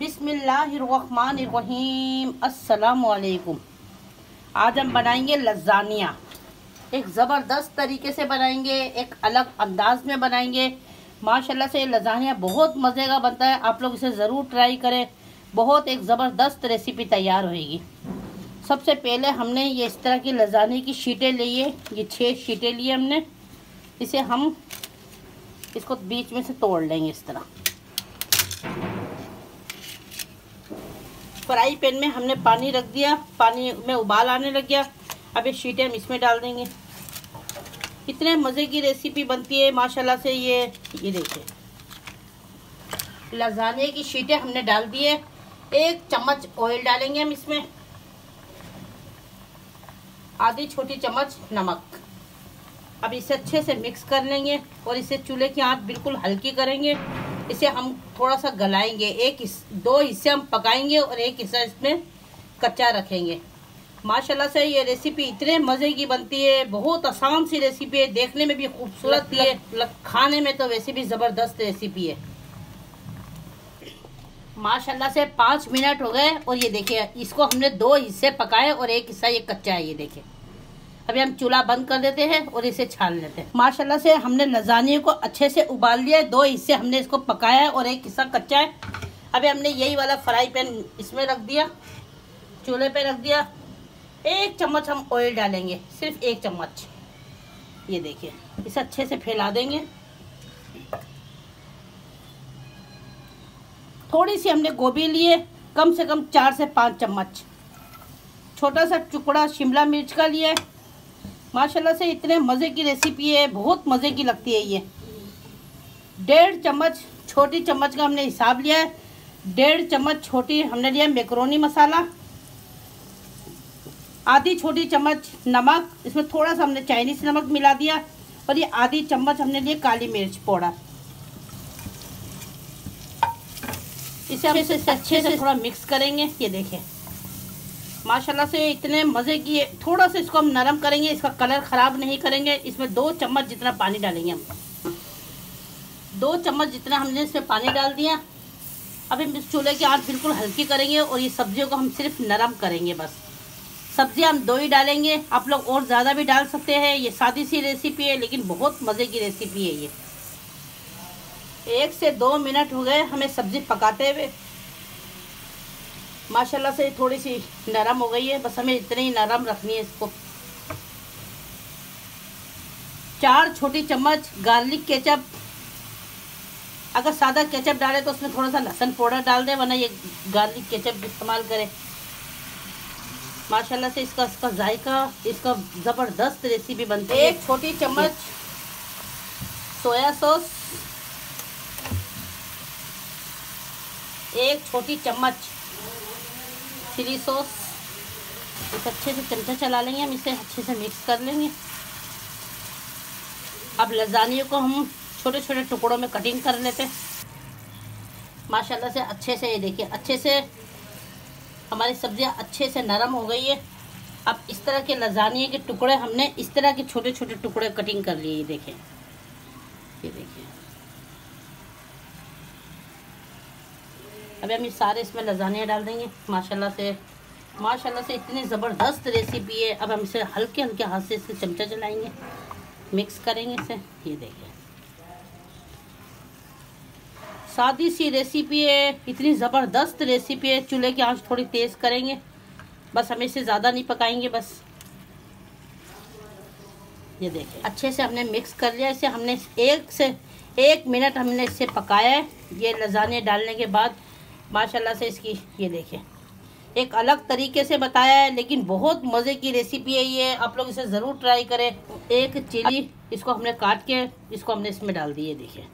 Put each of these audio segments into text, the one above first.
बिस्मिल्लाहिर्रहमानिर्रहीम। अस्सलामुअलैकुम। आज हम बनाएंगे लज़ानिया। एक ज़बरदस्त तरीके से बनाएंगे, एक अलग अंदाज में बनाएंगे। माशाल्लाह से लज़ानिया बहुत मज़े का बनता है। आप लोग इसे ज़रूर ट्राई करें। बहुत एक ज़बरदस्त रेसिपी तैयार होएगी। सबसे पहले हमने ये इस तरह की लज़ानिया की शीटें ली है। ये 6 शीटें लिए हमने। इसे हम इसको बीच में से तोड़ लेंगे इस तरह। फ्राई पैन में हमने पानी रख दिया, पानी में उबाल आने लग गया। अब ये शीटें हम इसमें डाल देंगे। इतने मज़े की रेसिपी बनती है माशाल्लाह से। ये देखिए लज़ानिया की शीटें हमने डाल दी है। 1 चम्मच ऑयल डालेंगे हम इसमें, आधी छोटी चम्मच नमक। अब इसे अच्छे से मिक्स कर लेंगे और इसे चूल्हे की आंच बिल्कुल हल्की करेंगे। इसे हम थोड़ा सा गलाएंगे। 2 हिस्से हम पकाएंगे और 1 हिस्सा इसमें कच्चा रखेंगे। माशाल्लाह से ये रेसिपी इतने मज़े की बनती है। बहुत आसान सी रेसिपी है, देखने में भी खूबसूरत है, खाने में तो वैसे भी ज़बरदस्त रेसिपी है। माशाल्लाह से 5 मिनट हो गए और ये देखिए इसको हमने 2 हिस्से पकाए और 1 हिस्सा ये कच्चा है। ये देखिए अभी हम चूल्हा बंद कर देते हैं और इसे छान लेते हैं। माशाल्लाह से हमने लज़ानिया को अच्छे से उबाल लिया है। 2 हिस्से हमने इसको पकाया है और 1 हिस्सा कच्चा है। अभी हमने यही वाला फ्राई पैन इसमें रख दिया, चूल्हे पे रख दिया। 1 चम्मच हम ऑयल डालेंगे, सिर्फ 1 चम्मच। ये देखिए इसे अच्छे से फैला देंगे। थोड़ी सी हमने गोभी लिए, कम से कम 4 से 5 चम्मच। छोटा सा टुकड़ा शिमला मिर्च का लिया है। माशाल्लाह से इतने मज़े की रेसिपी है, बहुत मज़े की लगती है ये। 1.5 चम्मच छोटी चम्मच का हमने हिसाब लिया है। 1.5 चम्मच छोटी हमने लिया मैक्रोनी मसाला, आधी छोटी चम्मच नमक, इसमें थोड़ा सा हमने चाइनीज़ नमक मिला दिया, और ये आधी चम्मच हमने लिए काली मिर्च पाउडर। इसे हम अच्छे से थोड़ा मिक्स करेंगे। ये देखें माशाल्लाह से इतने मज़े की है। थोड़ा सा इसको हम नरम करेंगे, इसका कलर ख़राब नहीं करेंगे। इसमें 2 चम्मच जितना पानी डालेंगे हम। 2 चम्मच जितना हमने इसमें पानी डाल दिया। अब हम इस चूल्हे की आंच बिल्कुल हल्की करेंगे और ये सब्जियों को हम सिर्फ नरम करेंगे बस। सब्जियां हम 2 ही डालेंगे, आप लोग और ज़्यादा भी डाल सकते हैं। ये सादी सी रेसिपी है लेकिन बहुत मज़े की रेसिपी है ये। 1 से 2 मिनट हो गए हमें सब्ज़ी पकाते हुए। माशाल्लाह से थोड़ी सी नरम हो गई है, बस हमें इतनी ही नरम रखनी है इसको। 4 छोटी चम्मच गार्लिक केचप। अगर सादा केचप डाले तो उसमें थोड़ा सा लहसुन पाउडर डाल दें, वरना ये गार्लिक केचप इस्तेमाल करें। माशाल्लाह से इसका जायका, इसका ज़बरदस्त रेसिपी बनती है। 1 छोटी चम्मच सोया सॉस, 1 छोटी चम्मच चिली सॉस। इसे अच्छे से चमचा चला लेंगे हम, इसे अच्छे से मिक्स कर लेंगे। अब लज़ानिया को हम छोटे छोटे टुकड़ों में कटिंग कर लेते हैं। माशाल्लाह से अच्छे से ये देखिए अच्छे से हमारी सब्जियां अच्छे से नरम हो गई है। अब इस तरह के लज़ानिया के टुकड़े हमने इस तरह के छोटे छोटे टुकड़े कटिंग कर लिए। ये देखें, ये देखिए। अभी हम ये सारे इसमें लज़ानिया डाल देंगे। माशाल्लाह से इतनी ज़बरदस्त रेसिपी है। अब हम इसे हल्के हल्के हाथ से इसे चमचा चलाएंगे, मिक्स करेंगे इसे। ये देखिए सादी सी रेसिपी है, इतनी ज़बरदस्त रेसिपी है। चूल्हे की आंच थोड़ी तेज़ करेंगे बस, हमें इसे ज़्यादा नहीं पकाएंगे बस। ये देखिए अच्छे से हमने मिक्स कर लिया इसे। हमने 1 से 1 मिनट हमने इसे पकाया है ये लज़ानिया डालने के बाद। माशाल्लाह से इसकी ये देखिए एक अलग तरीके से बताया है लेकिन बहुत मज़े की रेसिपी है ये। आप लोग इसे ज़रूर ट्राई करें। 1 चिली इसको हमने काट के इसको हमने इसमें डाल दी। ये देखिए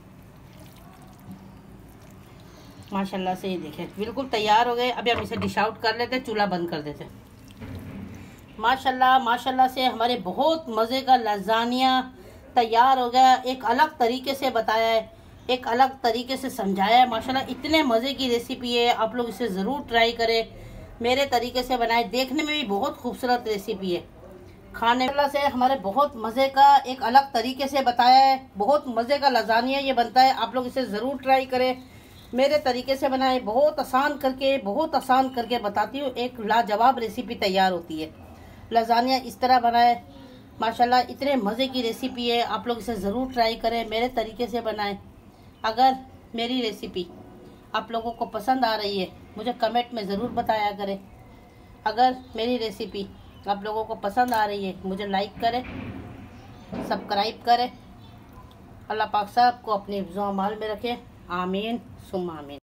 माशाल्लाह से ये देखिए बिल्कुल तैयार हो गए। अभी हम इसे डिश आउट कर लेते हैं, चूल्हा बंद कर देते हैं। माशाल्लाह से हमारे बहुत मज़े का लज़ानिया तैयार हो गया। एक अलग तरीके से बताया है, एक अलग तरीके से समझाया है। माशाल्लाह इतने मज़े की रेसिपी है, आप लोग इसे ज़रूर ट्राई करें। मेरे तरीके से बनाए, देखने में भी बहुत खूबसूरत रेसिपी है। खाने से हमारे बहुत मज़े का एक अलग तरीके से बताया है। बहुत मज़े का लज़ानिया ये बनता है, आप लोग इसे ज़रूर ट्राई करें। मेरे तरीके से बनाए, बहुत आसान करके बताती हूँ। एक लाजवाब रेसिपी तैयार होती है। लजानिया इस तरह बनाए, माशाल्लाह इतने मज़े की रेसिपी है। आप लोग इसे ज़रूर ट्राई करें, मेरे तरीके से बनाएं। अगर मेरी रेसिपी आप लोगों को पसंद आ रही है मुझे कमेंट में ज़रूर बताया करें। अगर मेरी रेसिपी आप लोगों को पसंद आ रही है मुझे लाइक करें, सब्सक्राइब करें। अल्लाह पाक साहब को अपने हिफ्ज़ो अमाल में रखें। आमीन सुम्मा आमीन।